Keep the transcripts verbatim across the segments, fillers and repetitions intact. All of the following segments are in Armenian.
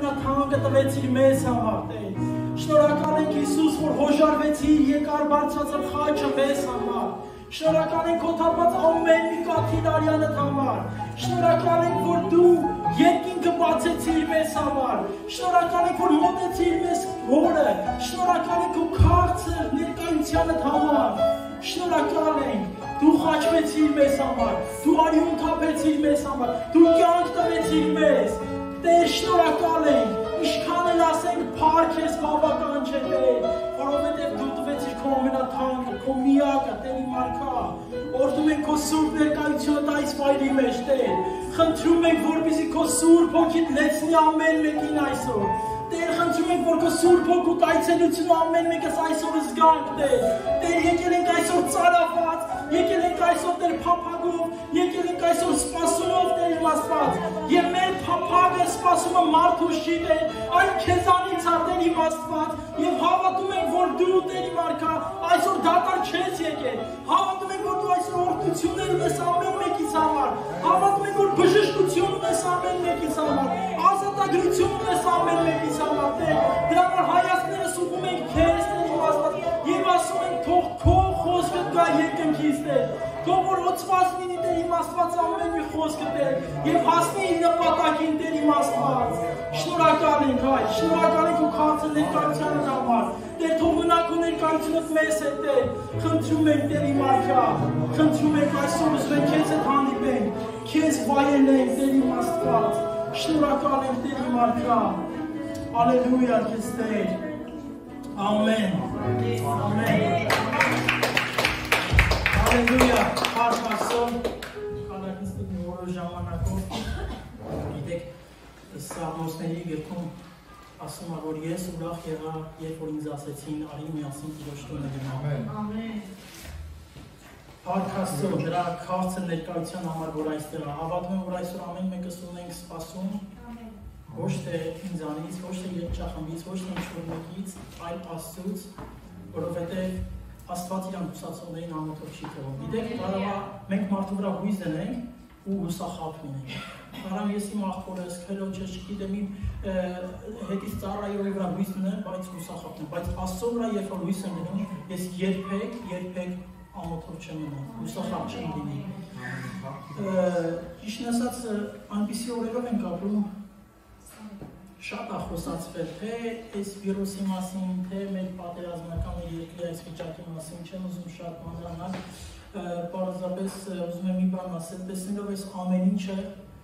ամենաթանկը տվեցիր մեզ համար, Տեր։ Շնորհակալ ենք Հիսուս, որ հոժարվեցիր երկար բարձրացած խաչը մեզ համար։ Շնորհակալ ենք քո թափած ամեն մի կաթիլ արյանդ համար։ Շնորհակալ ենք, որ դու երկինքը բացեցիր մեզ համար։ Շնորհակալ ենք, որ մոտեցիր մեզ հորը։ Շնորհակալ ենք քո քաղցր ներկայությանդ համար։ Շնորհակալ ենք, դու խաչվեցիր մեզ համար, դու արյուն թափեցիր մեզ համար, դու կյանք տվեցիր մեզ։ Տեր, շնորհակալ ենք, ինչքան էլ ասենք փառք ես բավական չէ, Տեր, որովհետև դու տվեցիր քո ամենաթանկը, քո միակը, Տեր իմ արքա, օրհնում ենք քո սուրբ ներկայությունդ այս վայրի մեջ, Տեր, խնդրում ենք, որպեսզի քո սուրբ հոգիդ լեցնի ամեն մեկին այսօր, Տեր, խնդրում ենք, որ քո սուրբ հոգուդ այցելությունը ամեն մեկս այսօր զգանք, Տեր, Տեր, եկել ենք այսօր ծարավված, եկել ենք այսօր Տեր փափագով, եկել ենք այսօր սպասումով, Տեր իմ Աստված, եւ մեր փափագը սպասումը մարդուց չի, Տեր, այլ քեզանից է, Տեր իմ Աստված, եւ հավատում ենք, որ դու Տեր իմ արքա այսօր դատար չես եկել, հավատում ենք, որ դու այսօր օրհնություններ ունես ամեն մեկից համար, հավատում ենք, որ բժշկություն ունես ամեն մեկից համար, ազատագրություն ունես ամեն մեկից համար, Տեր, դրա համար հայացքներս ուղղում ենք քեզ, Տեր իմ Աստված, եւ ասում ենք թող քո խոսքը գա երկնքից, Տեր, թող որ ոցված լինի, Տեր իմ Աստված ամեն մի խոսքը, Տեր, եւ հասնի իր նպատակին, Տեր իմ Աստված, շնորհակալ ենք, հայ, շնորհակալ ենք ու քաղցր ներկայությանդ համար, Տեր, թող մնա քո ներկայությունդ մեզ հետ, Տեր, խնդրում ենք, Տեր իմ արքա, խնդրում ենք այսօր ուզում ենք քեզ հետ հանդիպենք, քեզ վայելենք, Տեր իմ Աստված, շնորհակալ ենք, Տեր իմ արքա, Ալելույա քեզ, Տեր, ամեն, ամեն, Ալելույա, հարկ Աստծո, քանակիստիկ մի որոշ ժամանակով, գիտեք, Սաղմոսների գրքում ասում է, որ ես ուրախ եղա, երբ որ ինձ ասեցին, արի միասին Տիրոջ տունը գնանք։ Ամեն։ Հարկ Աստծո, դրա քաղցր ներկայության համար, որ այստեղ է, հավատում եմ, որ այսօր ամեն մեկս ունենք սպասում, ոչ թե ինձանից, ոչ թե երգչախմբից, ոչ թե ինչ-որ մեկից, այլ Աստծուց, որովհետև Աստված իրան հուսացողներին ամոթով չի թողում։ Գիտեք, կարող է մենք մարդու վրա հույս դնենք ու հուսախաբ լինենք։ Կարող ես իմ աղբորս, քելոջս, չգիտեմ իմ հետից ծառայողի վրա հույս դնեմ, բայց հուսախաբն եմ, բայց Աստծո վրա երբ որ հույս եմ դնում, ես երբեք, երբեք ամոթով չեմ մնա, հուսախաբ չեմ լինի։ Ճիշտն ասած, այնպիսի օրերով ենք ապրում, շատ է խոսացվել, թե այս վիրուսի մասին, թե մեր պատերազմական երկրի այս վիճակի մասին, չեմ ուզում շատ մանրանալ, պարզապես ուզում եմ մի բան ասել, տեսնելով այս ամեն ինչը,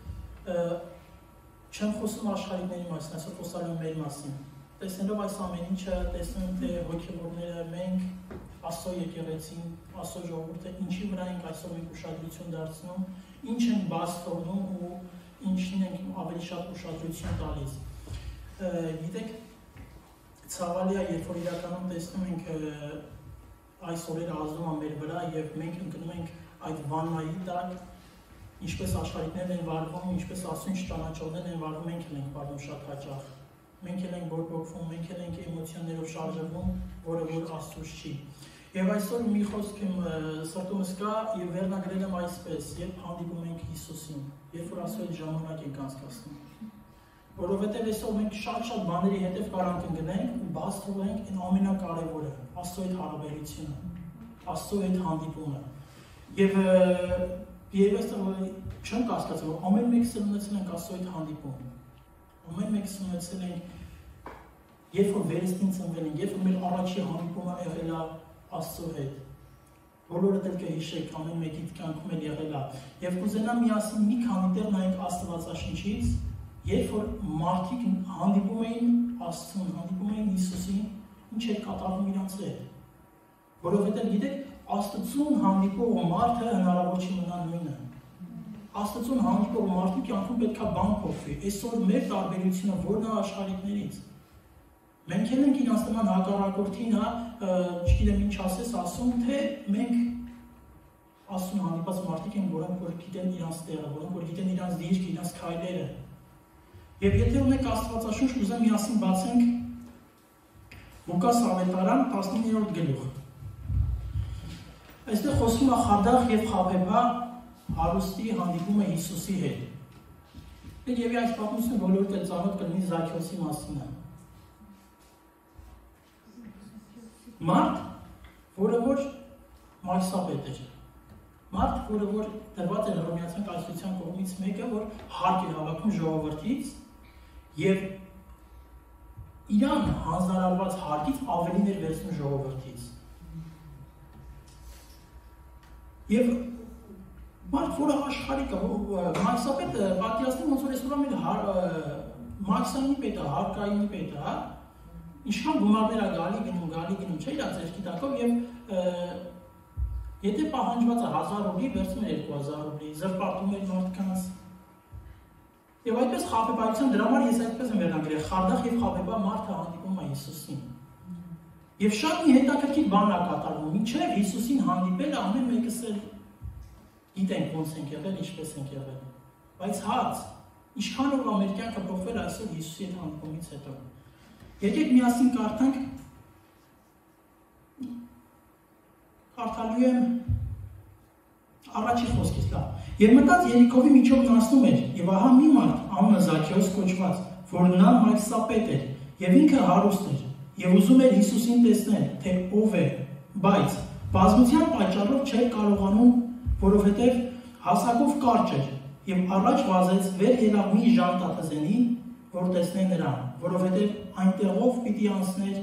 չեմ խոսում աշխարհիկների մասին, այսօր խոսալու եմ մեր մասին, տեսնելով այս ամեն ինչը, տեսնում եմ, թե հոգևորները մենք, Աստծո եկեղեցին, Աստծո ժողովուրդը, ինչի վրա ենք այսօր մենք ուշադրություն դարձնում, ինչ ենք բաց թողնում ու ինչին ենք ավելի շատ ուշադրություն տալիս։ Գիտեք, ցավալի է, երբ որ իրականում տեսնում ենք այս օրերը ազդում է մեր վրա եւ մենք ընկնում ենք այդ վաննայի տակ, ինչպես աշխարհիկներն են վարվում, ինչպես Աստծուն չճանաչողներն են վարվում, մենք էլ ենք վարվում շատ հաճախ։ Մենք էլ ենք բորբոքվում, մենք էլ ենք էմոցիաներով շարժվում, որը որ Աստծուց չի։ Եվ այսօր մի խոսք իմ սրտումս կա եւ վերնագրել եմ այսպես, երբ հանդիպում ենք Հիսուսին, երբ որ Աստծո հետ ժամանակ ենք անցկացնում։ Որովհետև այսօր մենք շատ-շատ բաների հետև կարանք ընկնենք ու բաց թողենք այն ամենակարևորը, Աստծո հետ հարաբերությունը, Աստծո հետ հանդիպումը։ Եվ եւ այստեղ չեմ կասկածում, որ ամեն մեկս ունեցել ենք Աստծո հետ հանդիպում։ Ամեն մեկս ունեցել ենք, երբ որ վերստին ծնվել ենք, երբ որ մեր առաջի հանդիպումը եղել է Աստծո հետ։ Բոլորդ էլ կհիշեք, ամեն մեկի կյանքում էլ եղել է։ Եվ կուզենամ միասին մի քանի տեղ նայենք Աստվածաշնչից, երբ որ մարդիկ հանդիպում էին Աստծուն, հանդիպում էին Հիսուսին, ինչ էր կատարվում իրանց հետ։ Որովհետև գիտեք, Աստծուն հանդիպող մարդը հնարավոր չի մնա նույնը։ Աստծուն հանդիպող մարդու կյանքում պետք է բան փոխվի։ Այսօր մեր տարբերությունը ո՞րն է աշխարհիկներից։ Մենք էլ ենք իրաց նման հակառակորդին, հա, չգիտեմ ինչ ասես, ասում, թե մենք Աստծուն հանդիպած մարդիկ են, որոնք որ գիտեն իրանց տեղը, որոնք որ գիտեն իրանց դիրքը, իրանց քայլերը։ Եվ եթե ունեք Աստվածաշունչ, կուզեմ միասին բացենք Լուկաս ավետարան տասնիններորդ գլուխ։ Այստեղ խոսվում է Խադաղ եւ Խաբեբա հարուստի հանդիպումը Հիսուսի հետ։ Եվ այս պատմությունը բոլորդ է ծանոթ կլինի Զաքեոսի մասին է։ Մարդ, որը որ մայրսապետ էր։ Մարդ, որը որ դրված էր Հռոմեացական կայսրության կողմից մեկը, որ հարկ էր հավաքում ժողովրդից եւ իրան հանձնարարված հարկից ավելին էր վերցնում ժողովրդից։ Եվ մարդ, որը աշխարհիկ է, մայրսապետը պատկերացնում ոնց որ այսօր մեր մաքսային պետը, հարկային պետը, հա, ինչքան գումարներ է գալի գնում, գալի գնում, չէ՞ իր ձեռքի տակով եւ եթե պահանջված է հազար ռուբլի, վերցնում է երկու հազար ռուբլի, զրպարտում էր մարդկանց։ Եվ այդպես խաբեբայության դրա համար ես այդպես եմ վերնագրել, խարդախ եւ խաբեբա մարդը հանդիպում է Հիսուսին։ Եվ շատ մի հետաքրքիր բան է կատարվում, մինչև Հիսուսին հանդիպելը ամեն մեկս էլ գիտենք ոնց ենք եղել, ինչպես ենք եղել։ Բայց հաց, ինչքանով մեր կյանքը փոխվել այսօր Հիսուսի հետ հանդիպումից հետո։ Եկեք միասին կարդանք Կարդալու եմ առաջի խոսքից լավ։ Եվ մտած Երիքովի միջով անցնում էր, եւ ահա մի մարդ անունը Զաքեոս կոչված, որ նա մայրսապետ էր, եւ ինքը հարուստ էր, եւ ուզում էր Հիսուսին տեսնել, թե ով է, բայց բազմության պատճառով չէր կարողանում, որովհետեւ հասակով կարճ էր, եւ առաջ վազեց վեր ելավ մի ժանտաթզենի, որ տեսնե նրան, որովհետեւ այնտեղով պիտի անցներ։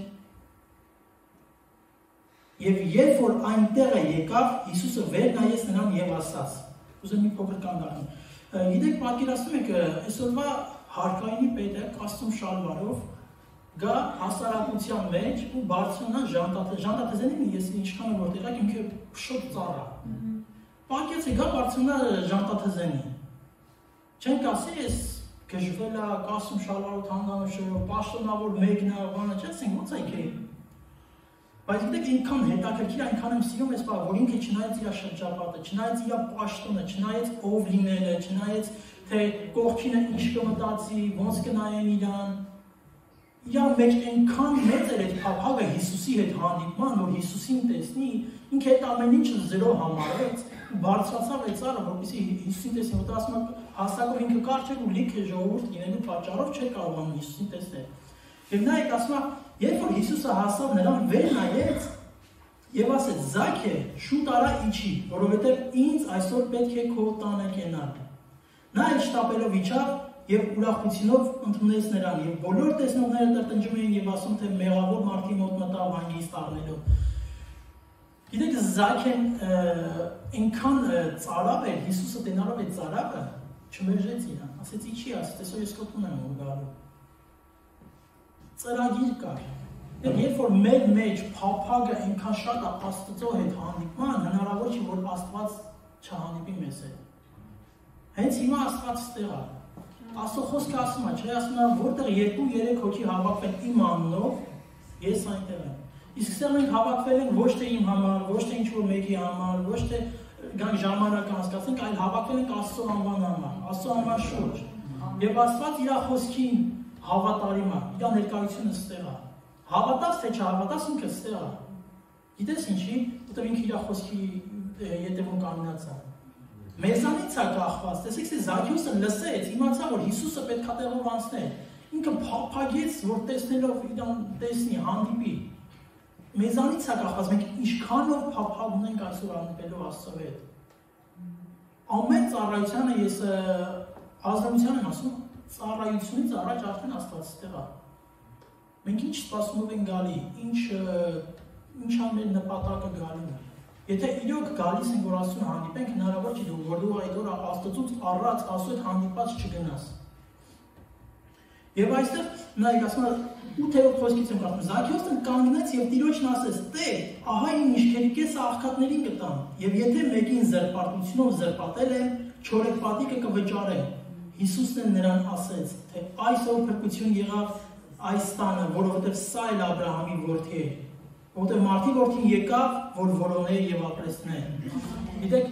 Եվ երբ որ այնտեղ եկավ, Հիսուսը վեր նայեց նրան եւ ասաց. Ուզում մի փոքր կանգնեմ։ Գիտեք, պատկերացնում եք, այսօրվա հարկայինի պետը կաստում շալվարով գա հասարակության մեջ ու բարձրանա ժանտաթ ժանտաթզենին, ես ինչքան որ տեղակ ինքը շոտ ծառա։ Պատկերացրեք, գա բարձրանա ժանտաթզենին։ Չենք ասի, ես գժվել է, կաստում շալվարով հանգանշով, պաշտոնավոր մեկն է, բանը չէ՞, ասենք ո՞նց է ինքը։ Բայց գիտեք, ինքան հետաքրքիր, այնքան եմ սիրում այս բանը, որ ինքը չնայած իր շրջապատը, չնայած իր պաշտոնը, չնայած ով լինելը, չնայած թե կողքինը ինչ կմտածի, ոնց կնայեն իրան, իր մեջ այնքան մեծ էր այդ փափագը Հիսուսի հետ հանդիպման, որ Հիսուսին տեսնի, ինքը այդ ամեն ինչը զրո համարեց, բարձրացավ այդ ծառը, որպեսզի Հիսուսին տեսնի, որ ասում է, հասակով ինքը կարճ էր ու լիքը ժողովուրդ լինելու պատճառով չէր կարողանում Հիսուսին տեսնել։ Եվ նա այդ ասում է, երբ որ Հիսուսը հասավ նրան վեր նայեց եւ ասեց. «Զաքե, շուտ արա իջի, որովհետեւ ինձ այսօր պետք է քո տանը կենալ»։ Նա էլ շտապելով իջավ եւ ուրախությունով ընդունեց նրան եւ բոլոր տեսնողները տրտնջում էին եւ ասում թե մեղավոր մարդի մոտ մտավ հանգիստ առնելու։ Գիտեք, Զաքեն այնքան ծարավ էր, Հիսուսը տենալով այդ ծարավը չմերժեց իրան, ասեց իջի, ասեց այսօր ես քո տուն եմ գալու։ Ծրագիր կար։ Երբ որ մեր մեջ փափագը այնքան շատ է Աստծո հետ հանդիպման, հնարավոր չի որ Աստված չհանդիպի մեզ հետ։ Հենց հիմա Աստված ստեղ է։ Աստծո խոսքը ասում է, չէ՞, ասում է, որտեղ երկու երեք հոգի հավաքվել իմ անունով, ես այնտեղ եմ։ Իսկ ստեղ մենք հավաքվել ենք ոչ թե իմ համար, ոչ թե ինչ-որ մեկի համար, ոչ թե գանք ժամանակ անցկացնենք, այլ հավաքվել ենք Աստծո անվան համար, Աստծո անվան շուրջ։ Եվ Աստված իր խոսքին հավատարիմ է, իր ներկայությունը ստեղ է։ Հավատաս թե չհավատաս, ինքը ստեղ է։ Գիտես ինչի, որտեղ ինքը իր խոսքի ետևում կանգնած է։ Մեզանից է կախված, տեսեք, Զաքեոսը լսեց, իմացավ, որ Հիսուսը պետք է տեղով անցներ։ Ինքը փափագեց, որ տեսնելով իրան տեսնի, հանդիպի։ Մեզանից է կախված, մենք ինչքանով փափագ ունենք այսօր հանդիպելով Աստծո հետ։ Ամեն ծառայությանը ես ազնվության եմ ասում, ծառայությունից առաջ արդեն Աստված ստեղ է։ Մենք ինչ սպասումով ենք գալի, ինչ ինչ է մեր նպատակը գալու։ Եթե իրոք գալիս ենք, որ Աստծուն հանդիպենք, հնարավոր չի դու որ դու այդ օր Աստծուց առած Աստծո հետ հանդիպած չգնաս։ Եվ այստեղ նայեք, ասում է ութերորդ խոսքից եմ կարդում, Զաքեոսը կանգնեց եւ Տիրոջն ասեց. «Տեր, ահա իմ միշքերի կեսը աղքատներին կտամ, եւ եթե մեկին զրպարտությունով զրպատել եմ, չորեքդ պատիկը կվճարեմ»։ Հիսուսն էլ նրան ասեց, թե այսօր փրկություն եղավ այս տանը, որովհետև սա էլ Աբրահամի որդի է, որովհետև մարդի որդին եկավ, որ որոներ եւ ապրեցներ։ Գիտեք,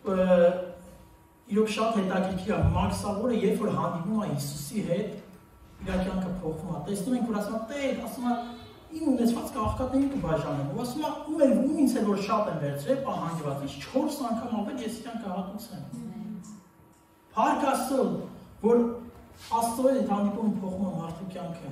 իրոք շատ հետաքրքիր է, Մաքսավորը երբ որ հանդիպում է Հիսուսի հետ, իր կյանքը փոխվում է։ Տեսնում ենք, որ ասում է, Տեր, ասում է, իմ ունեցվածքը աղքատներին կբաժանեմ, ու ասում է, ում էլ ում ինձ էլ որ շատ եմ վերցրել, պահանջված, ինչ չորս անգամ ավել ես իրան կհատուցեմ։ Փառք Աստծո, որ Աստծո հետ հանդիպում փոխում է մարդու կյանքը։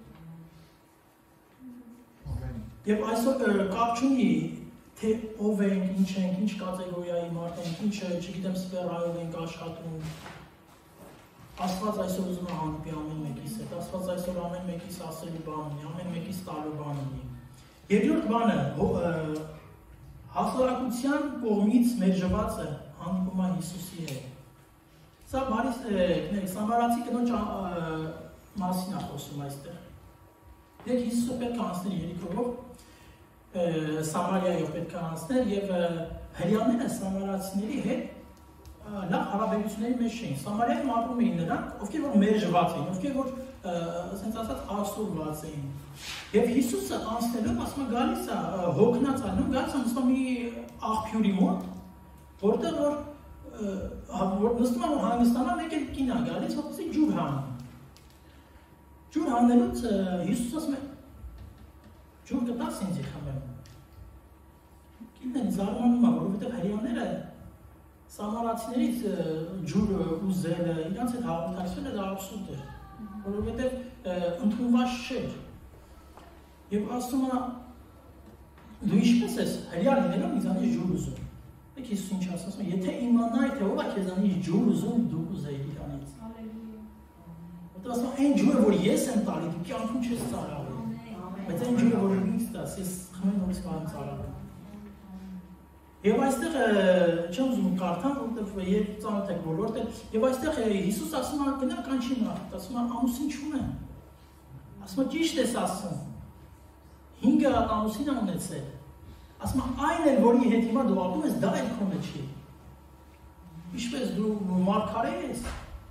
Եվ այսօր կապ չունի թե ով ենք, ինչ ենք, ինչ կատեգորիայի մարդ ենք, ինչ չգիտեմ սֆերայով ենք աշխատում։ Աստված այսօր ուզում է հանդիպի ամեն մեկիս հետ, Աստված այսօր ամեն մեկիս ասելու բան ունի, ամեն մեկիս տալու բան ունի։ Երկրորդ բանը, հասարակության կողմից մերժվածը հանդիպում է Հիսուսի հետ։ Սա բարի սամարացի կնոջ մասին է խոսում այստեղ։ Եկ Հիսուսը պետք է անցներ երիքով, Սամարիայով պետք է անցներ և հրեաները սամարացիների հետ լավ հարաբերությունների մեջ չէին։ Սամարիայում ապրում էին նրանք, ովքեր որ մերժված էին, ովքեր որ ասենց ասած ասուրված էին։ Եվ Հիսուսը անցնելով ասում է գալիս է հոգնած անում, գալիս է նստում մի աղբյուրի մոտ, որտեղ որ նստում է որ հանգստանա մեկ էլ կին է գալիս, որպեսզի ջուր հանում։ Ջուր հանելուց Հիսուս ասում է ջուր կտաս ինձ խմեմ։ Կինն զարմանում է, որովհետև հրեաները սամարացիներից ջուրը ուզելը, իրանց հետ հաղորդակցելը դա աբսուրդ էր, որովհետև ընդունված չէր։ Եվ ասում է դու ինչպես ես հրեա լինելով ինձանից ջուր ուզում։ Եք Հիսուս ինչ ասում է, եթե իմանայի թե ով է քեզանից ջուր ուզում, դու կուզեիր իրանից։ Որտեղ ասում է այն ջուրը, որ ես եմ տալի, դու կյանքում չես ծարավի։ Բայց այն ջուրը, որ ինձ տաս, ես խմեմ նորից կարամ ծարավի։ Եվ այստեղ չեմ ուզում կարդամ, որովհետև եւ ծանոթ եք բոլորը, եւ այստեղ Հիսուս ասում է գնա կանչի նախ, ասում է ամուսին չունեմ։ Ասում է ճիշտ ես ասում։ հինգ հատ ամուսին է ունեցել։ Ասում է այն էլ որի հետ հիմա դու ապրում ես, դա էլ քո մեջ չի։ Ինչպես դու մարգարե ես։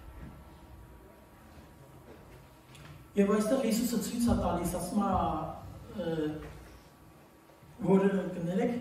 Եվ այստեղ Հիսուսը ցույց է տալիս, ասում է որ կներեք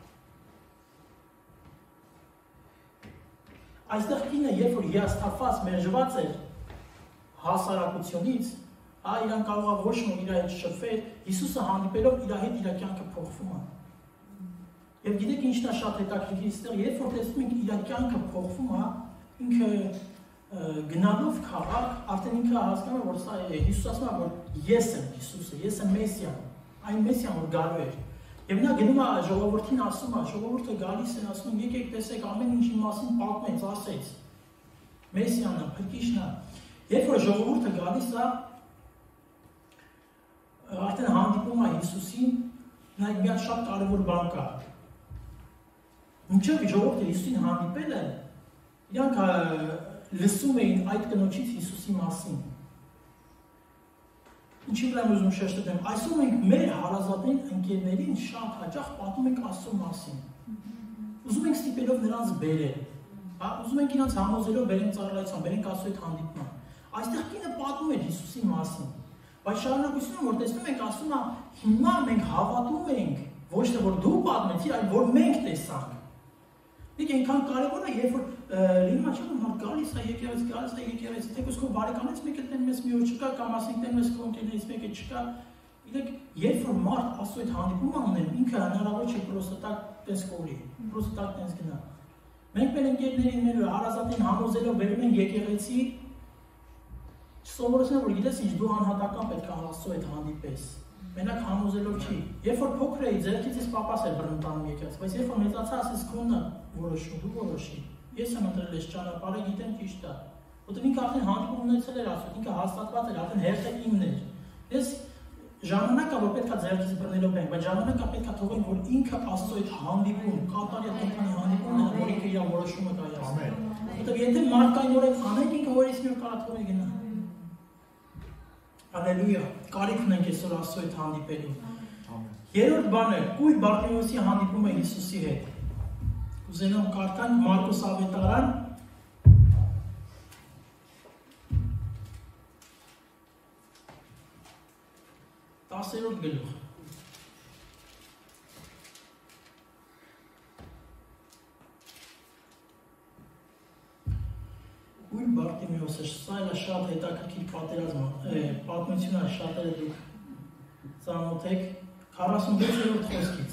Այստեղ կինը, երբ որ հիասթափված մերժված էր հասարակությունից, հա, իրան կարող է ոչ ոք իր հետ շփվել, Հիսուսը հանդիպելով իր հետ իր կյանքը փոխվում է։ Եվ գիտեք ինչն է շատ հետաքրքիր այստեղ, երբ որ տեսնում ենք իր կյանքը փոխվում է, ինքը գնալով քաղաք, արդեն ինքը հասկանում է, որ սա Հիսուս ասում է, որ ես եմ Հիսուսը, ես եմ Մեսիան, այն Մեսիան, որ գալու էր։ Եվ նա գնում է ժողովրդին ասում է, ժողովուրդը գալիս են ասում, եկեք տեսեք ամեն ինչի մասին պատմեց, ասեց։ Մեսիան է, փրկիչն է։ Երբ որ ժողովուրդը գալիս է, արդեն հանդիպում է Հիսուսին, նայեք մի հատ շատ կարևոր բան կա։ Մինչև ժողովուրդը Հիսուսին հանդիպել է, իրանք լսում էին այդ կնոջից Հիսուսի մասին։ Ինչի վրա եմ ուզում շեշտեմ, այսօր մենք մեր հարազատներին, ընկերներին շատ հաճախ պատմում ենք Աստծո մասին։ Ուզում ենք ստիպելով նրանց բերել, ուզում ենք իրանց համոզելով բերենք ծառայության, բերենք Աստծո հետ հանդիպման։ Այստեղ կինը պատմում էր Հիսուսի մասին, բայց շարունակությունը որ տեսնում ենք, ասում է հիմա մենք հավատում ենք, ոչ թե որ դու պատմեցիր, այլ որ մենք տեսանք։ Դիք այնքան կարևոր է, երբ որ լինում է չէ՞ որ գալիս է եկեղեցի, գալիս է եկեղեցի, թեկուզ քո բարեկամից մեկը տենում ես մի օր չկա, կամ ասենք տենում ես քո ընկերներից մեկը չկա։ Գիտեք, երբ որ մարդ Աստծո հետ հանդիպում է ունել, ինքը հնարավոր չէ պրոստատակ տես կորի, պրոստատակ տես գնա։ Մենք մեր ընկերներին, մեր հարազատին համոզելով բերում ենք եկեղեցի, սովորեցնում որ գիտես ինչ դու անհատական պետք է Աստծո հետ հանդիպես։ Մենակ համոզելով չի։ Երբ որ փոքր էի, ձեռքից ես պապաս էր բռնում տանում եկեղեցի, բայց երբ որ մեծացա, ասես քոնը որոշում, դու որոշի։ Ես եմ ընտրել այս ճանապարհը, գիտեմ ճիշտ է։ Որտեղ ինքը արդեն հանդիպում ունեցել էր Աստծո, ինքը հաստատված էր, արդեն հերթը իմն էր։ Ես ժամանակ կա որ պետք է ձեռքից բռնելով բենք, բայց ժամանակ կա պետք է թողել որ ինքը Աստծո հետ հանդիպում, կատարյալ կենտրոնի հանդիպումն է, որ ինքը իր որոշումը կայացնի։ Որտեղ եթե մարդկայնորեն անենք, ինքը որից մի օր կարա թողի գնա։ Հալելույա, կարիք ունենք այսօր Աստծո հետ հանդիպելու։ Երրորդ բանը, կույր Բարտիմեոսի հանդիպումը Հիսուսի հետ։ Կուզենամ կարդանք Մարկոս ավետարան տասերորդ գլուխ։ Կույր Բարտիմեոսը, սա էլ շատ հետաքրքիր պատերազմ, պատմություն է, շատերը դուք ծանոթ եք, քառասունվեցերորդ խոսքից։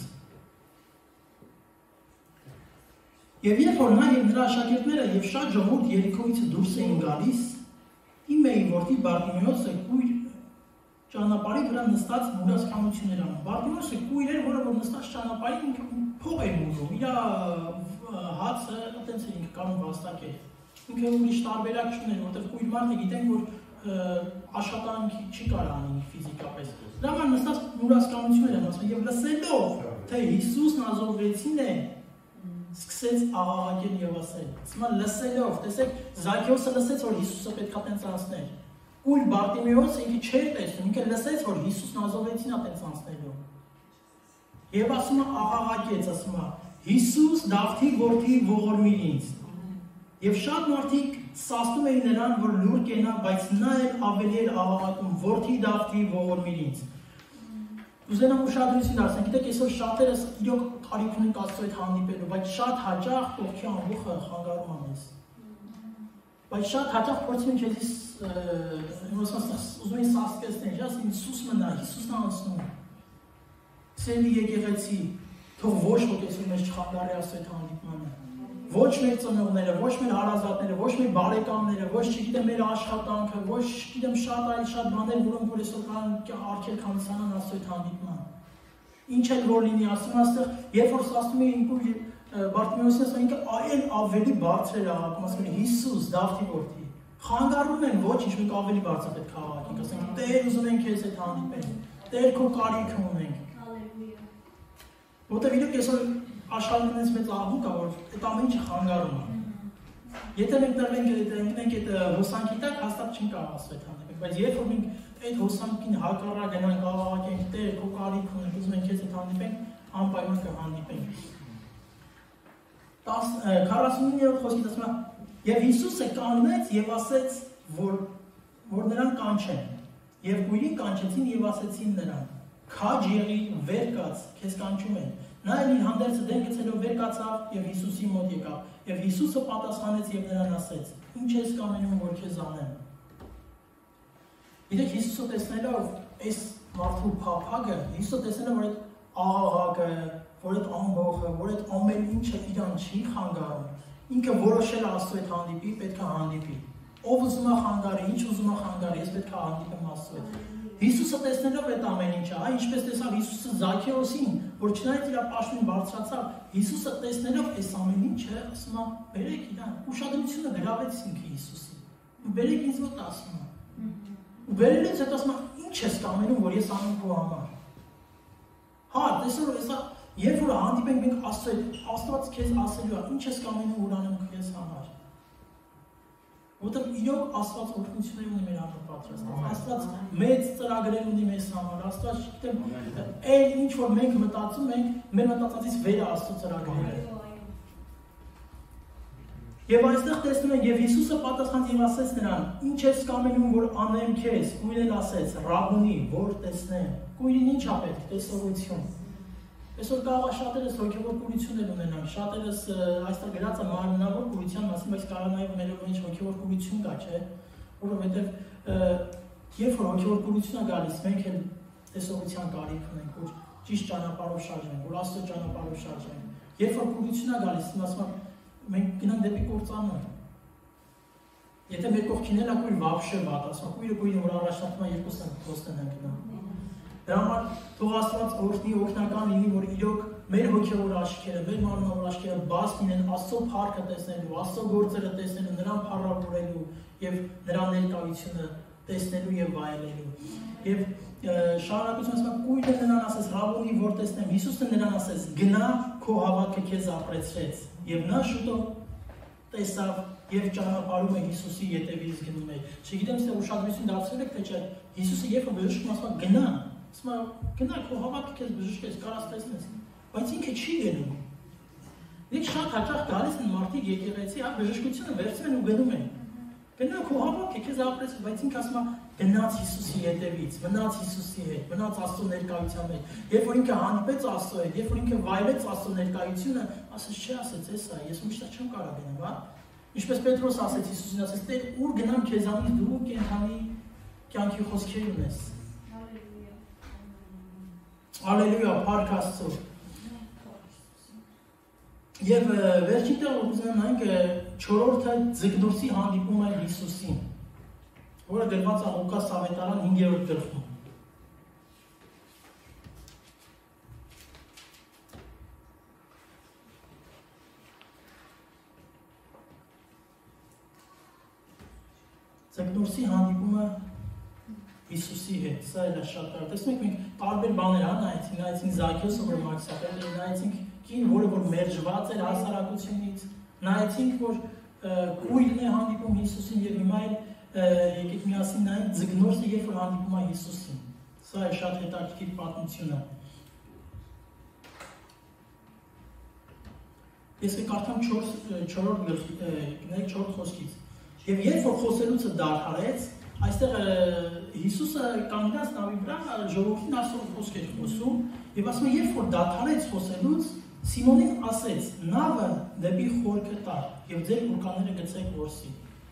Եվ երբ որ նա եւ նրա աշակերտները եւ շատ ժողովուրդ Երիքոից դուրս էին գալիս, իմ որդի Բարտիմեոսը կույր ճանապարհի վրա նստած մուրացկանություններ անում։ Բարտիմեոսը կույր էր, որը որ նստած ճանապարհին փող էր մուրում, իր հացը այտենց էր ինքը կանում վաստակել։ Ինքը ուրիշ տարբերակ չուներ, որտեղ կույր մարդը գիտեն, որ աշխատանք չի կարող անի ֆիզիկապես։ Դրա համար նստած մուրացկանություններ են ասում եւ լսելով, թե Հիսուսն Ազովվեցին է, սկսեց աղաղակել եւ ասել։ Հիմա լսելով, տեսեք, Զաքեոսը լսեց, որ Հիսուսը պետք է տենց անցներ։ Կույր Բարտիմեոսը ինքը չէր տեսնում, ինքը լսեց, որ Հիսուսն Ազովվեցին է տենց անցնելու։ Եվ ասում է աղաղակեց, ասում է. Հիսուս Դավթի որդի ողորմիր ինձ։ Եվ շատ մարդիկ սաստում էին նրան, որ լուր կենա, բայց նա էլ ավելի էր աղաղակում, որդի Դավթի ողորմիր ինձ։ Ուզենամ ուշադրություն դարձնել, գիտեք, այսօր շատերս իրոք կարիք ունենք Աստծո հետ հանդիպելու, բայց շատ հաճախ կողքի ամբողը խանգարում է մեզ։ Բայց շատ հաճախ փորձում ենք քեզից ուզում են սաստկեցնել, ասես Հիսուս մնա, Հիսուսն է անցնում։ Սելի եկեղեցի, թող ոչ ոք այսօր մեզ չխանգարի Աստծո հետ հանդիպմանը։ Ոչ մեր ծնողները, ոչ մեր հարազատները, ոչ մեր բարեկամները, ոչ չգիտեմ մեր աշխատանքը, ոչ չգիտեմ շատ այլ շատ բաներ, որոնք որ այսօր կան արգել քանցանան Աստծո հետ հանդիպման։ Ինչ էլ որ լինի, ասում աստեղ, երբ որ ասում էին ինքու Բարտիմեոսն ասում ինքը այլ ավելի բարձր էր աղաղակում, ասում են Հիսուս Դավթի որդի։ Խանգարում են ոչինչ, մենք ավելի բարձր պետք է աղաղակենք, ասենք Տեր ուզում ենք քեզ հետ հանդիպել, Տեր քո կարիքը ունենք։ Որտեղ իրոք այսօր աշխարհում ունես մեծ աղմուկ կա, որ այդ ամեն ինչը խանգարում է։ Եթե մենք տրվենք ընկնենք այդ հոսանքի տակ, հաստատ չենք կարող Աստծո հետ հանդիպենք, բայց երբ որ մենք այդ հոսանքին հակառակ գնանք աղաղակենք, Տեր քո կարիք ունենք, ուզում ենք քեզ հետ հանդիպենք, անպայման կհանդիպենք։ քառասունիններորդ խոսքից ասում է. Եվ Հիսուսը կանգնեց եւ ասեց, որ որ նրան կանչեն։ Եվ կույրին կանչեցին եւ ասեցին նրան. Քաջ եղի, վեր կաց, քեզ կանչում են։ Նա էլ իր հանդերձը դեն գցելով վեր կացավ եւ Հիսուսի մոտ եկավ։ Եվ Հիսուսը պատասխանեց եւ նրան ասեց. Ինչ ես կամենում, որ քեզ անեմ։ Գիտեք, Հիսուսը տեսնելով այս մարդու փափագը, Հիսուսը տեսնելով որ այդ աղաղակը, որ այդ ամբողը, որ այդ ամեն ինչը իրան չի խանգարում, ինքը որոշել է Աստծո հետ հանդիպի, պետք է հանդիպի։ Ով ուզում է խանգարի, ինչ ուզում է խանգարի, ես պետք է հանդիպեմ Աստծո հետ։ Հիսուսը տեսնելով այդ ամեն ինչը, այ ինչպես տեսավ Հիսուսը Զաքեոսին, որ չնայած իր պաշտոնին բարձրացավ, Հիսուսը տեսնելով այս ամեն ինչը, ասում է, բերեք իրան, ուշադրությունը գրավեց ինքը Հիսուսին։ Ու բերեք ինձ մոտ ասում է։ Ու բերելուց հետո ասում է, ինչ ես կամենում, որ ես անեմ քո համար։ Հա, տեսեք, հեսա երբ որ հանդիպենք մենք Աստծո հետ, Աստված քեզ ասելու է, ինչ ես կամենում, որ անեմ քեզ համար։ Որտեղ իրոք Աստված օրհնություններ ունի մեր համար պատրաստած։ Աստված մեծ ծրագրեր ունի մեզ համար։ Աստված, չգիտեմ, այն ինչ որ մենք մտածում ենք, մեր մտածածից վեր է Աստծո ծրագրերը։ Եվ այստեղ տեսնում ենք, եւ Հիսուսը պատասխանեց եւ ասեց նրան. Ինչ ես կամենում, որ անեմ քեզ։ Կույրն ասեց. Ռաբունի, որ տեսնեմ։ Կույրին ինչ է պետք, տեսողություն։ Այսօր կարող է շատերս հոգևոր կուրություններ ունենանք, շատերս այստեղ գրած է մարմնավոր կուրության մասին, բայց կարող նաև մեր մեջ հոգևոր կուրություն կա, չէ՞, որովհետև երբ որ հոգևոր կուրություն է գալիս, մենք էլ տեսողության կարիք ունենք, որ ճիշտ ճանապարհով շարժենք, որ Աստծո ճանապարհով շարժենք։ Երբ որ կուրություն է գալիս, ասում եմ, մենք գնանք դեպի կործանը։ Եթե մեր կողքին էլ ակույր վաբշե վատ, ասում եմ, կույրը կույրը, որ առաջնորդում է երկուսն են կոստեն են գնում։ Դրա համար թող Աստված օրհնի օգնական լինի, որ իրոք մեր հոգևոր աչքերը, մեր մարմնավոր աչքերը բաց լինեն Աստծո փառքը տեսնելու, Աստծո գործերը տեսնելու, նրան փառավորելու եւ նրա ներկայությունը տեսնելու եւ վայելելու։ Եվ շարունակություն ասում կույրը նրան ասես Ռաբունի, որ տեսնեմ, Հիսուսը նրան ասես գնա, քո հավատքը քեզ ապրեցրեց։ Եվ նա շուտով տեսավ եւ ճանապարհում է Հիսուսի ետևից գնում է։ Չգիտեմ, թե ուշադրություն դարձրել եք թե չէ։ Հիսուսը երբ որ բժշկում ասում գնա, ասում է գնա, քո հավատքը քեզ բժշկեց, կարաս տեսնես, բայց ինքը չի գնում։ Դիք շատ հաճախ գալիս են մարդիկ եկեղեցի, հա, բժշկությունը վերցնում են ու գնում են։ Գնա, քո հավատքը քեզ ապրեցրեց, բայց ինքը ասում է գնաց Հիսուսի ետևից, մնաց Հիսուսի հետ, մնաց Աստծո ներկայության մեջ։ Երբ որ ինքը հանդիպեց Աստծո հետ, երբ որ ինքը վայելեց Աստծո ներկայությունը, ասեց, չէ, ասեց, էսա, ես միշտ չեմ կարող գնամ, հա։ Ինչպես Պետրոս ասեց Հիսուսին, ասեց, Տեր, ուր գնամ քեզանից դու կենթանի կյանքի խոսքեր ունես։ Հալելույա, փառք Աստծո։ Եվ վերջին տեղ ուզում ենք չորրորդը ձգդուրսի հանդիպում է Հիսուսին։ որը գրված է Ղուկաս ավետարան հինգերորդ գլխում։ Ձկնորսի հանդիպումը Հիսուսի հետ, սա էլ է շատ կարևոր։ Տեսնում եք, մենք տարբեր բաներ նայեցինք, նայեցինք Զաքեոսը, որը մաքսապետ էր, նայեցինք կին, որը որ մերժված էր հասարակությունից, նայեցինք, որ կույրն է հանդիպում Հիսուսին եւ հիմա էլ եկեք միասին նայենք ձկնորսը, երբ որ հանդիպում է Հիսուսին։ Սա է շատ հետաքրքիր պատմություն է։ Ես կկարդամ չորրորդ գլխի, գնայք չորրորդ խոսքից։ Եվ երբ որ խոսելուցը դադարեց, այստեղ Հիսուսը կանգնած նավի վրա ժողովրդին այսօր խոսք էր խոսում եւ ասում է երբ որ դադարեց խոսելուց Սիմոնին ասեց նավը դեպի խորքը տար եւ ձեր ուրկաները գցեք որսի։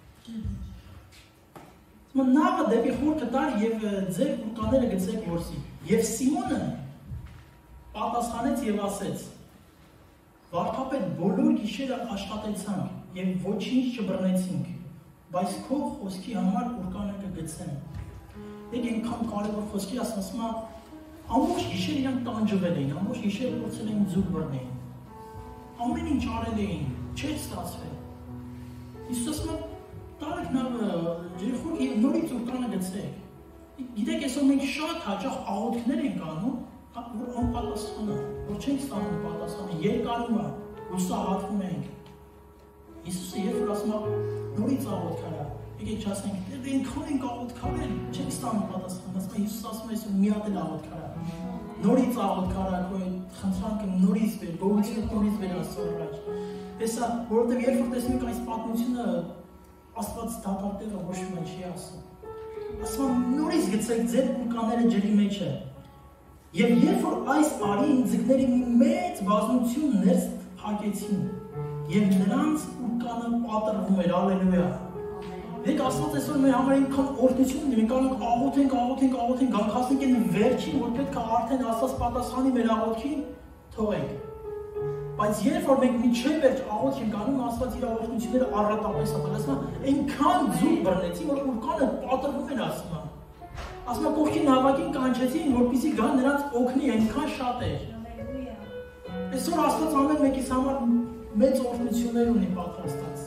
Նավը դեպի խորքը տար եւ ձեր ուրկաները գցեք որսի։ Եվ Սիմոնը պատասխանեց եւ ասեց. Վարդապետ, բոլոր գիշերը աշխատեցանք եւ ոչինչ չբռնեցինք, բայց քո խոսքի համար ուրկանը կգցեմ։ Եկ այնքան կարևոր խոսքի ասում է, ամբողջ գիշեր իրանք տանջվել էին, ամբողջ գիշեր փորձել էին ձուկ բռնել։ Ամեն ինչ արել էին, չէր ստացվել։ Հիսուս ասում է, տարեք նավը ջրխորք եւ նորից ուրկանը գցեք։ Գիտեք, այսօր մենք շատ հաճախ աղոթքներ ենք անում, որ անպատասխան է, որ չենք ստանում պատասխանը, երկարում է, հուսահատվում ենք։ Հիսուսը երբ որ ասում է, նորից աղոթք արա, եկեք չասենք, դե այնքան ենք աղոթք արել, չենք ստանում պատասխան, ասում է Հիսուս ասում է, այսօր մի հատ էլ աղոթք արա, նորից աղոթք արա, քո խնդրանքը նորից բեր, գողությունը նորից բեր Աստծո առաջ։ Տեսա, որովհետև երբ որ տեսնում եք այս պատմությունը, Աստված դատատեղը ոչ մի չի ասում։ Ասում է, նորից գցեք ձեր ուրկաները ջրի մեջ է։ Եվ երբ որ այս արին ձկների մի մեծ բազմություն ներս փակեցին, եւ նրանց ուրկանը պատրվում էր, ալելույա։ Մենք Աստված այսօր մեր համար այնքան օրհնություն ունի, մենք կարող աղոթենք, աղոթենք, աղոթենք, գանք հասնենք այն վերջին, որ պետք է արդեն Աստված պատասխանի մեր աղոթքին, թողենք։ Բայց երբ որ մենք միջև վերջ աղոթք ենք անում, Աստված իր օրհնությունները առատապես է տալիս, այնքան ձուկ բռնեցին, որ ուրկանը պատրվում էր, ասում է։ Ասում է կողքին նավակին կանչեցին, որպեսզի գան նրանց օգնի, այնքան շատ էր։ Այսօր Աստված ամեն մեկիս համար մեծ օրհնություններ ունի պատրաստած։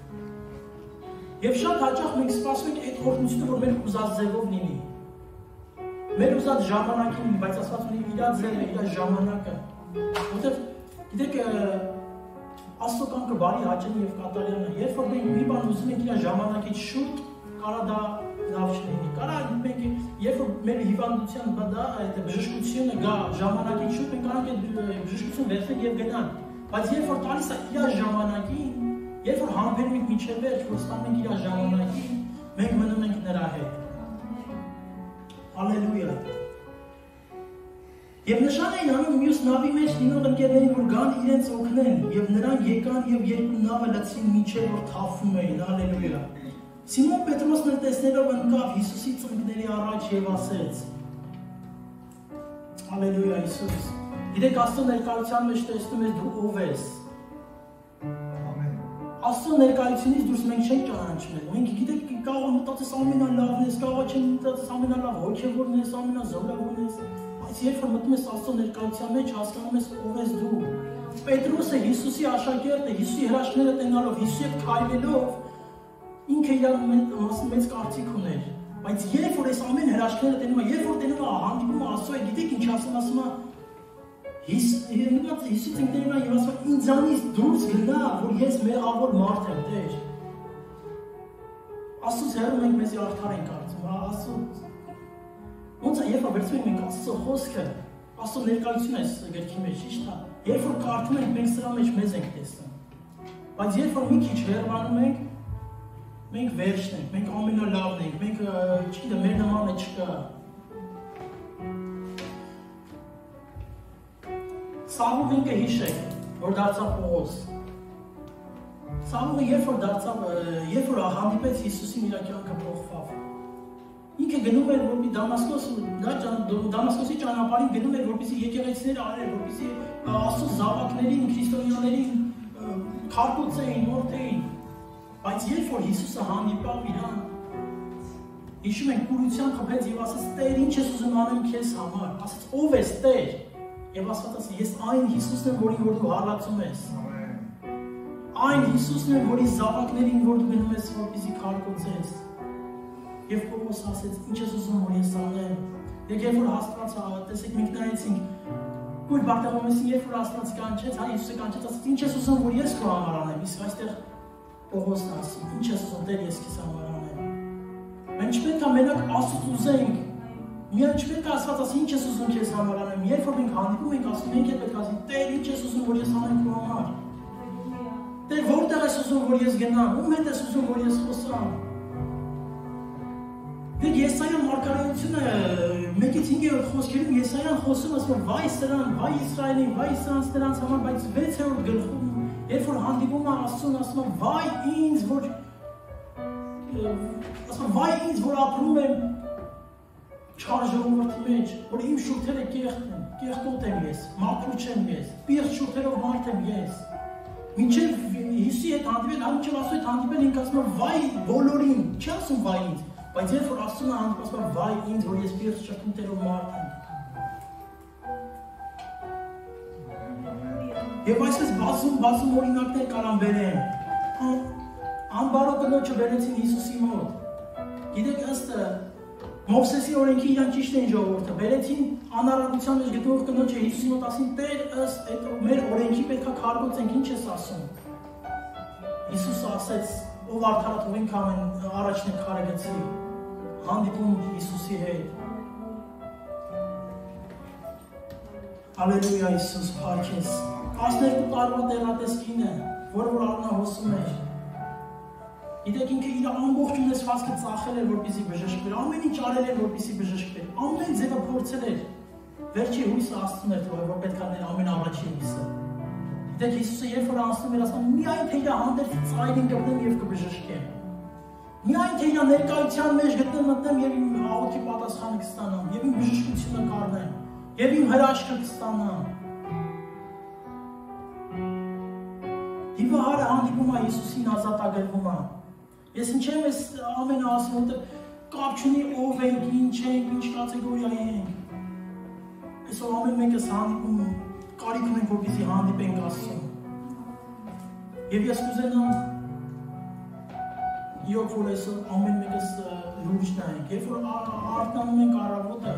Եվ շատ հաճախ մենք սպասում ենք այդ օրհնությունը, որ մեր ուզած ձևով լինի։ Մեր ուզած ժամանակին լինի, բայց Աստված ունի իր ձևը, իր ժամանակը։ Որտեղ գիտեք, Աստծո կամքը բարի, հաճելի եւ կատարյալ է։ Երբ որ մենք մի բան ուզում ենք իր ժամանակից շուտ, կարա դա լավ չլինի։ Կարա մենք երբ որ մեր հիվանդության դա այդ բժշկությունը գա ժամանակից շուտ, մենք կարող ենք այդ բժշկություն վերցնել եւ գնալ։ Բայց երբ որ տալիս է իր ժամանակին, երբ որ համբերում ենք միջև վերջ, որ ստանում ենք իր ժամանակին, մենք մնում ենք նրա հետ։ Հալելույա։ Եվ նշան էին անում մյուս նավի մեջ լինող ընկերներին, որ գան իրենց օգնեն, եւ նրանք եկան եւ երկու նավը լցին միջև, որ թափվում էին, հալելույա։ Սիմոն Պետրոսն էլ տեսնելով ընկավ Հիսուսի ծնկների առաջ եւ ասեց. Հալելույա Հիսուս։ Գիտեք, Աստծո ներկայության մեջ տեսնում ես դու ով ես։ Աստծո ներկայությունից դուրս մենք չենք ճանաչում։ Մենք գիտեք, կարող մտածես ամենալավն ես, կարող չենք մտածես ամենալավ հոգևորն ես, ամենազորավուն ես։ Բայց երբ որ մտնում ես Աստծո ներկայության մեջ, հասկանում ես ով ես դու։ Պետրոսը Հիսուսի աշակերտը, Հիսուսի հրաշքները տենալով, Հիսուսի հետ քայլելով, ինքը իր մեծ կարծիք ուներ։ Բայց երբ որ այս ամեն հրաշքները տենում է, երբ որ տենում է հանդիպում Աստծո հետ, գիտեք ինչ ասում, ասում է Հիսուսը ինքներում է և ասում ինձանից դուրս գնա, որ ես մեղավոր մարդ եմ, Տեր։ Աստծուց հեռու մենք մեզի արդար ենք կարծում, Աստծո ոնց է, երբ որ վերցնում ենք մենք Աստծո խոսքը, Աստծո ներկայությունը այս գրքի մեջ, ճիշտ է։ Երբ որ կարդում ենք, մենք սրա մեջ մեզ ենք տեսնում։ Բայց երբ որ մի քիչ հեռանում ենք, մենք վերջն ենք, մենք ամենալավն ենք, մենք չգիտեմ, մեր նմանը չկա։ Սաղուղը ինքը հիշեք, որ դարձավ Պողոս։ Սաղուղը երբ որ դարձավ, երբ որ հանդիպեց Հիսուսին իր կյանքը փոխվավ։ Ինքը գնում էր որպեսզի Դամասկոս, Դամասկոսի ճանապարհին գնում էր որպեսզի եկեղեցիներ արեր, որպեսզի Աստծո զավակներին, քրիստոնյաներին քարտոծեին, օրհնեին։ Բայց երբ որ Հիսուսը հանդիպավ իրան, Հիշում ենք կուրության խփեց եւ ասաց Տեր ինչ ես ուզում անեմ քեզ համար ասաց ով ես Տեր եւ ասաց ես այն Հիսուսն եմ որին որ դու հալածում ես այն Հիսուսն է որի զավակներին որ դու գնում ես որպեսզի քարկոծես եւ Պողոս ասաց ինչ ես ուզում որ ես անեմ եւ երբ որ Աստված տեսեք մենք նայեցինք որ Բարտողոմեսին երբ որ Աստված կանչեց հա Հիսուսը կանչեց ասաց ինչ ես ուզում որ ես քո համար անեմ իսկ այստեղ Պողոսն ասում ինչ ես ուզում Տեր ես քեզ համար Մենք չպետք է մենակ Աստծուց ուզենք, միայն չպետք է Աստված ասի ինչ ես ուզում քեզ համար անեմ, երբ որ մենք հանդիպում ենք ասում մենք էլ պետք է ասենք Տեր ինչ ես ուզում որ ես անեմ քո համար։ Տեր որտեղ ես ուզում որ ես գնամ, ում հետ ես ուզում որ ես խոսամ։ Դե Եսայա մարգարեությունը մեկից հինգերորդ խոսքերում Եսայան խոսում ասում վայ սրան, վայ Իսրայելին, վայ սրանց նրանց համար, բայց վեցերորդ գլխում երբ որ հանդիպում է Աստծուն ասում վայ ինձ որ ասում վայ ինձ որ ապրում եմ չար ժողովրդի մեջ, որ իմ շուրթերը կեղտ են, կեղտոտ եմ ես, մաքուր չեմ ես, պիղծ շուրթերով մարդ եմ ես։ Մինչև Հիսուսի հետ հանդիպել, մինչև Աստծու հետ հանդիպել ենք ասում վայ բոլորին, չի ասում վայ ինձ, բայց երբ որ Աստծուն հանդիպում ասում վայ ինձ, որ ես պիղծ շուրթերով մարդ եմ։ Եվ այսպես բազում բազում օրինակներ կարան բերեմ։ Անբարո կնոջը բերեցին Հիսուսի մոտ։ Գիտեք ըստ Մովսեսի օրենքի իրան ճիշտ էին ժողովուրդը, բերեցին անարարության մեջ գտնվող կնոջը Հիսուսի մոտ ասին Տեր ըստ մեր օրենքի պետք է քարկոծենք, ինչ ես ասում։ Հիսուսը ասեց ով արդարացողին կամեն առաջին քարը գցի, հանդիպում Հիսուսի հետ։ Հալելույա Հիսուս, փառք ես։ տասներկու տարվա տեղատեսքին է, որը որ առնահոսում էր։ Գիտեք ինքը իր ամբողջ ունեցվածքը ծախել էր որպեսզի բժշկվեր, ամեն ինչ արել էր որպեսզի բժշկվեր, ամեն ձևը փորձել էր։ Վերջի հույսը Աստծուն էր թողել, որ պետք է ներ ամենաառաջին հույսը։ Գիտեք Հիսուսը երբ որ անցնում էր ասում, միայն թե իր հանդերձ ծայրին գտնեմ եւ կբժշկեմ։ Միայն թե իր ներկայության մեջ գտնեմ մտնեմ եւ իմ աղոթքի պատասխանը կստանամ, եւ իմ բժշկությունը կառնեմ, եւ իմ հրաշքը կստանամ։ Դիվահարը հանդիպում է Հիսուսին ազատագրվում է։ Ես ինչ եմ ես ամենը ասում, որտեղ կապ չունի ով ենք, ինչ ենք, ինչ կատեգորիայի ենք։ Այսօր ամեն մեկս հանդիպում կարիք ունենք, որպեսզի հանդիպենք Աստծուն։ Եվ ես կուզենամ իրոք որ այսօր ամեն մեկս լուրջ նայենք, երբ որ արթնանում ենք առավոտը,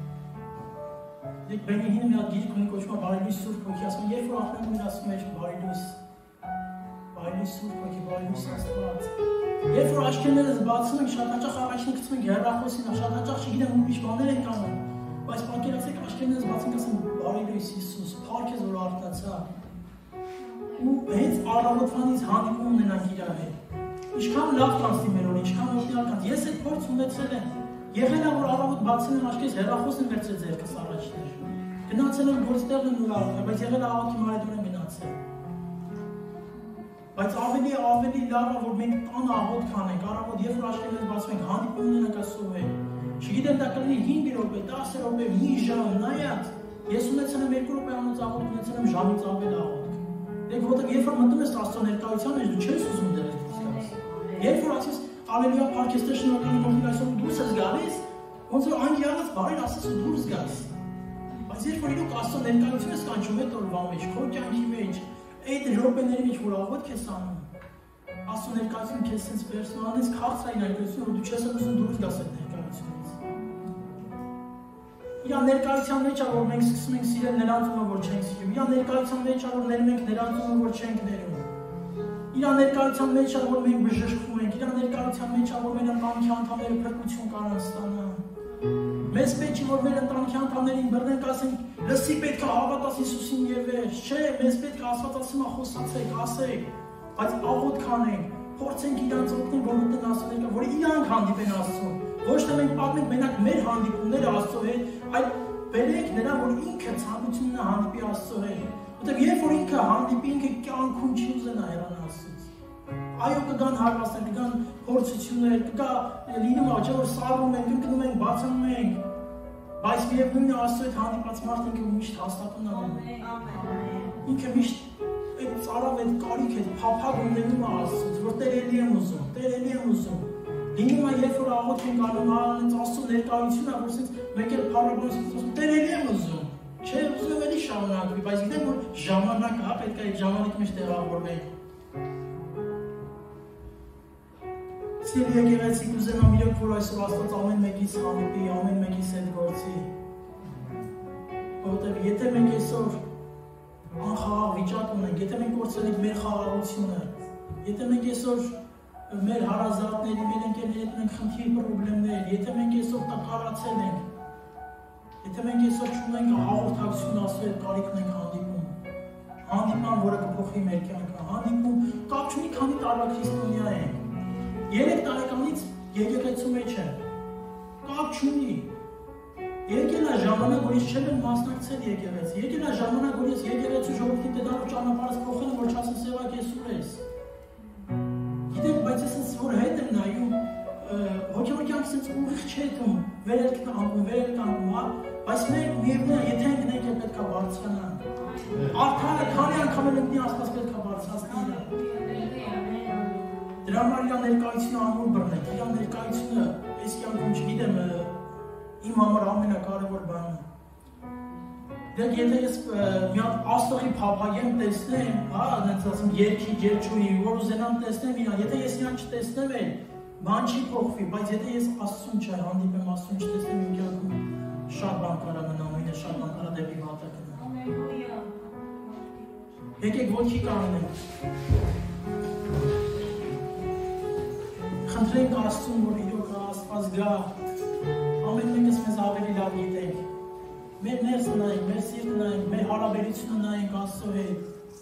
Բենիհինը մի հատ գիրք ունի կոչվում Բարի լույս Սուրբ Հոգի, ասում երբ որ արթնանում ենք ասում ենք Բարի լույս, Բարի լույս Սուրբ Հոգի, Բարի լույս Աստված։ Երբ որ աչքերներս բացում ենք, շատ հաճախ առաջին գցում ենք հեռախոսին, շատ հաճախ չգիտեմ ուրիշ բաներ ենք անում, բայց պատկերացրեք աչքերներս բացենք ասենք Բարի լույս Հիսուս, փառք ես որ արթնացա։ Ու հենց առավոտվանից հանդիպում ունենանք իրար հետ։ Ինչքան լավ տրանսի մեր օրը, ինչքան օգտակար կանց։ Ես այդ փորձ ունեցել եմ։ Եղել է որ առավոտ բացել եմ աչքերս հեռախոսն վերցրել ձեռքս առաջներ։ Գնացել եմ գործտեղն ու լավ, բայց եղել է աղոթքի մարեդորեն գնացել։ Բայց ավելի ավելի լավ է որ մենք տան աղոթք անենք, առավոտ երբ որ աչքերս բացում ենք, հանդիպում ունենանք Աստծու հետ։ Չգիտեմ դա կլինի հինգ րոպե, տասը րոպե, մի ժամ, նայած։ Ես ունեցել եմ երկու րոպեանոց աղոթք, ունեցել եմ ժամից ավել աղոթք։ Դե որտեղ երբ որ մտնում ես Աստծո ներկայության մեջ, դու չես ուզում դեռ դուրս գաս։ Երբ որ ասես Ալելույա փառք ես Տեր շնորհակալ եմ որ այսօր դուրս ես գալիս, ոնց որ անգիանից բարին ասես ու դուրս գաս։ Բայց երբ որ իրոք Աստծո ներկայություն ես կանչում այդ օրվա մեջ, քո կյանքի մեջ, այդ րոպեների մեջ որ աղոթք ես անում, Աստծո ներկայությունը քեզ sense պերսոնալից քաղցրային ներկայություն, որ դու չես ուզում դուրս գաս այդ ներկայությունից։ Իր ներկայության մեջ է որ մենք սկսում ենք սիրել նրանց ումը որ չենք սիրում։ Իր ներկայության մեջ է որ ներում ենք նրանց ումը որ չենք ներում։ Իր ներկայության մեջ է որ մենք բժշկվում ենք։ Իր ներկայության մեջ է որ մեր ընտանիքի անդամները փրկություն կարան ստանան։ Մեզ պետք է որ մեր ընտանիքի անդամներին բռնենք ասենք լսի պետք է հավատաս Հիսուսին եւ վերջ։ Չէ, մեզ պետք է Աստված ասում է խոսացեք, ասեք, բայց աղոթք անենք, փորձենք իրանց օգնել որ ուտեն Աստծո որ իրանք հանդիպեն Աստծուն։ Ոչ թե մենք պատմենք մենակ մեր հանդիպումները Աստծո հետ, այլ բերենք նրան որ ինքը ցանկությունն է հանդիպի Աստծո հետ։ Որտեղ երբ որ ինքը հանդիպի ինքը կյանքում չի ուզենա հեռանալ Աստծուց։ Այո կգան հարվածներ, կգան փորձություններ, կգա լինում է չէ որ սառնում ենք, ընկնում ենք, բացանում ենք, բայց միևնույնն է Աստծո հետ հանդիպած մարդը ինքը միշտ հաստատուն է։ Ինքը միշտ այդ ծարավ այդ կարիք այդ փափագ ունենում է Աստծուց, որ Տեր էլի եմ ուզում, Տեր էլի եմ ուզում։ Լինում է երբ որ աղոթք ենք անում, հենց Աստծո ներկայությունն է, որ ասենց մեկ էլ փառաբանություն ասում, Տեր էլի եմ ուզում, չէ, ուզում եմ էլի շարունակվի, բայց գիտեմ որ ժամանակ հա պետք է այդ ժամանակի մեջ տեղավորվենք։ Սիրելի եկեղեցի, կուզենամ իրոք որ այսօր Աստված ամեն մեկից հանդիպի, ամեն մեկից հետ գործի։ Որովհետև եթե մենք այսօր անխաղաղ վիճակ ունենք, եթե մենք կորցրել ենք մեր խաղաղությունը, եթե մենք այսօր մեր հարազատների, մեր ընկերների հետ ունենք խնդիր, խնդիրներ, եթե մենք այսօր տկարացել ենք, եթե մենք այսօր չունենք հաղորդակցություն Աստծո հետ կարիք ունենք հանդիպում, հանդիպման, որը կփոխի մեր կյանքը, հանդիպում, կապ չունի քանի տարվա քրիստոնյա ենք, երեք տարեկանից եկեղեցու մեջ եմ, կապ չունի, եկել է ժամանակ, որ ես չեմ մասնակցել եկեղեցի, եկել է ժամանակ, որ ես եկեղեցու ժողովրդի տենարու ճանապարհս փոխել եմ, որ չասեմ Սևակ Եսուր ես։ Գիտեք, բայց ես ինձ որ հետ եմ նայում, հոգևոր կյանքս ինձ ուղիղ չէ թվում, վերելքն անկում, վերելք անկում, հա, բայց մենք միևնույն է, եթե ընկնենք էլ պետք է բարձրանանք։ Արդարը քանի անգամ էլ ընկնի Աստված պետք է բարձրացնի իրան։ Դրա համար իր ներկայությունը ամուր բռնեք, իր ներկայությունը այս կյանքում չգիտեմ, իմ համար ամենակարևոր բանը։ Դեք եթե ես մի հատ Աստղի փափագեմ տեսնեմ, հա, այնպես ասեմ, երկի, ջերջուի, որ ուզենամ տեսնեմ իրան, եթե ես իրան չտեսնեմ էլ, բան չի փոխվի, բայց եթե ես Աստծուն չհանդիպեմ, Աստծուն չտեսնեմ իմ կյանքում, շատ բան կարա մնա, նույնը շատ բան կարա դեպի վատը գնա։ Եկեք ոտքի կանգնենք։ Խնդրենք Աստծուն, որ իրոք Աստված գա, ամեն մեկս մեզ ավելի լավ գիտենք, մեր ներսը նայենք, մեր սիրտը նայենք, մեր հարաբերությունը նայենք Աստծո հետ,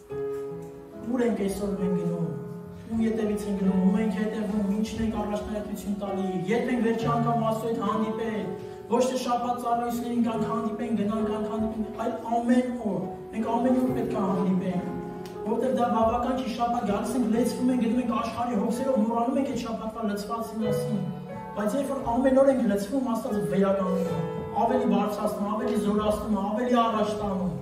ուր ենք այսօր մենք գնում, ում ետևից ենք գնում, ում ենք հետևում, ինչն ենք առաջնահերթություն տալի, երբ ենք վերջի անգամ Աստծո հետ հանդիպել, ոչ թե շաբաթ ծառայություններին գանք հանդիպենք, գնանք գանք հանդիպենք, այլ ամեն օր, մենք ամեն օր պետք է հանդիպենք, որտեղ դա բավական չի, շաբաթ գալիս ենք, լեցվում ենք, գնում ենք աշխարհի հոգսերով, մոռանում ենք այդ շաբաթվա լցվածի մասին, բայց երբ որ ամեն օր ենք լցվում, Աստված վերականգնում, ավելի բարձրացնում, ավելի զորացնում, ավելի առաջ տանում։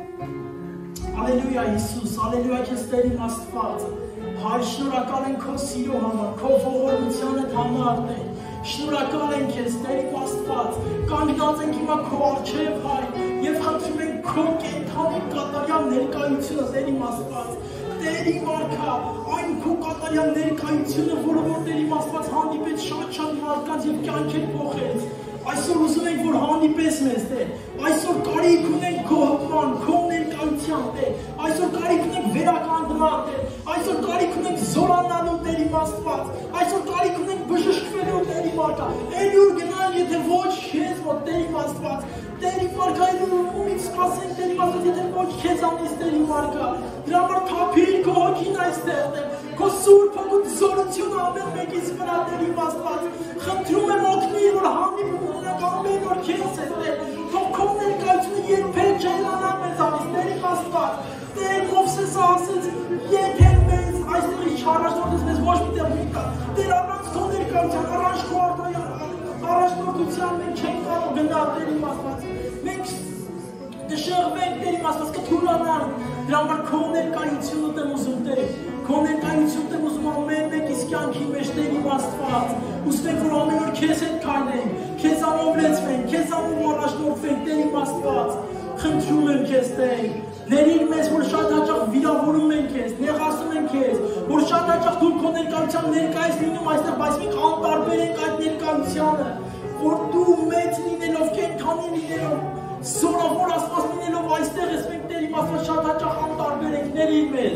Ալելույա Հիսուս, ալելույա քեզ Տեր իմ Աստված, Հայր շնորհակալ ենք քո սիրո համար, քո ողորմության համար, Տեր, շնորհակալ ենք քեզ Տեր իմ Աստված, կանգնած ենք հիմա քո առջև, Հայր, եւ խնդրում ենք քո կենթանի կատարյալ ներկայությունը, Տեր իմ Աստված, Տեր իմ Արքա, այն քո կատարյալ ներկայությունը, որը որ Տեր իմ Աստված հանդիպեց շատ-շատ մարդկանց եւ կյանքեր փոխեց։ Այսօր ուզում ենք, որ հանդիպես մեզ, Տեր, այսօր կարիք ունենք քո հպման, քո ներկայության, Տեր, այսօր կարիք ունենք վերականգնման, Տեր, այսօր կարիք ունենք զորանալու, Տեր իմ Աստված, այսօր կարիք ունենք բժշկվելու, Տեր իմ Արքա, էլի ուր գնանք, եթե ոչ քեզ մոտ, Տեր իմ Աստված, Տեր իմ Արքա, էլի ումից սպասենք, Տեր իմ Աստված, եթե ոչ քեզանից, Տեր իմ Արքա, դրա համար թափիր քո հոգին այստեղ, Տեր, քո սուրբ հոգու զորությունը ամեն մեկից վրա, Տեր իմ Աստված, խնդրում եմ օգնի, որ հանդիպում ունենք ամեն օր քեզ հետ, Տեր, թող քո ներկայությունը երբեք չհեռանա մեզանից, Տեր իմ Աստված, Տեր Մովսեսը ասեց, եթե մեզ այստեղից չառաջնորդես, մեզ ոչ մի տեղ մի տա, Տեր առանց քո ներկայության, առանց քո առաջնորդության մենք չենք կարող գնալ, Տեր իմ Աստված, մենք դժողվենք, Տեր իմ Աստված, կթուլանանք, դրա համար քո ներկայությունդ եմ ուզում, Տեր, քո ներկայությունդ եմ ուզում ամեն մեկիս կյանքի մեջ, Տեր իմ Աստված, ուզում ենք, որ ամեն օր քեզ հետ քայլենք, քեզանով լեցվենք, քեզանով առաջնորդվենք, Տեր իմ Աստված, խնդրում եմ քեզ, Տեր, ների՛ր մեզ, որ շատ հաճախ վիրավորում ենք քեզ, նեղացնում ենք քեզ, որ շատ հաճախ դու քո ներկայության ներկա ես լինում այստեղ, բայց մենք անտարբեր ենք այդ ներկայությանը, որ դու մեծ լինելով, կենդանի լինելով, զորավոր Աստված լինելով այստեղ ես, մենք Տեր իմ Աստված շատ հաճախ անտարբեր ենք, ների՛ր մեզ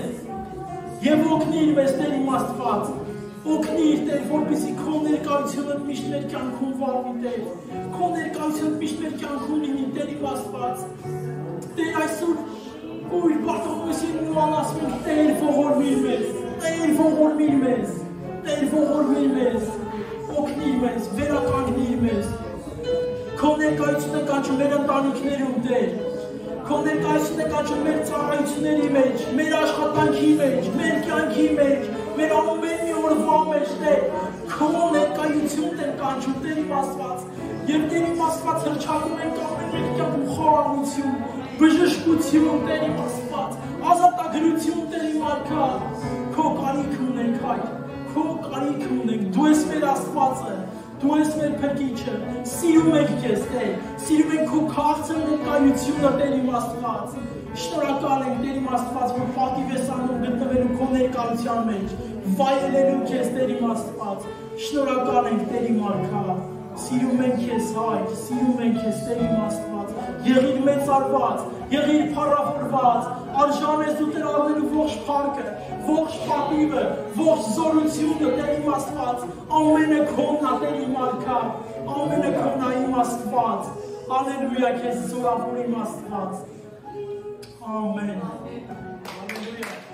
եւ օգնիր մեզ, Տեր իմ Աստված, օգնիր, Տեր, որպեսզի քո ներկայությունը միշտ մեր կյանքում վարվի, Տեր, քո ներկայությունը միշտ մեր կյանքում լինի, Տեր իմ Աստված, Տեր այսօր Ույր բարտողոսի նման ասում ենք, Տեր ողորմիր մեզ, Տեր ողորմիր մեզ, Տեր ողորմիր մեզ, օգնիր մեզ, վերականգնիր մեզ, քո ներկայությունը կանչում մեր ընտանիքներում, Տեր, քո ներկայությունը կանչում մեր ծառայությունների մեջ, մեր աշխատանքի մեջ, մեր կյանքի մեջ, մեր ամեն մի օրվա մեջ, Տեր, քո ներկայությունն են կանչում, Տեր իմ Աստված, եւ Տեր իմ Աստված հրճակում ենք ամեն մեկ կյանքում խորհրդություն, բժշկություն, Տեր իմ Աստված, ազատագրություն, Տեր իմ Արքա, քո կարիք ունենք, Հայր, քո կարիք կարիք ունենք, դու ես մեր Աստվածը, դու ես մեր Փրկիչը, սիրում ենք քեզ, Տեր, սիրում ենք քո քաղցր ներկայությունը, Տեր իմ Աստված, շնորհակալ ենք, Տեր իմ Աստված, որ պատիվ ես անում գտնվելու քո ներկայության մեջ, վայելելու քեզ, Տեր իմ Աստված, շնորհակալ ենք, Տեր իմ Արքա, սիրում ենք քեզ, Հայր, սիրում ենք քեզ, Տեր իմ Աստված, եղիր մեծարված, եղիր փառավորված, արժան ես դու տրավելու ողջ փառքը, ողջ պատիվը, ողջ զորությունը, Տեր իմ Աստված, ամենը քոնն է, Տեր իմ Արքա, ամենը քոնն է իմ Աստված, հալելույա քեզ զորավոր իմ Աստված, ամեն, հալելույա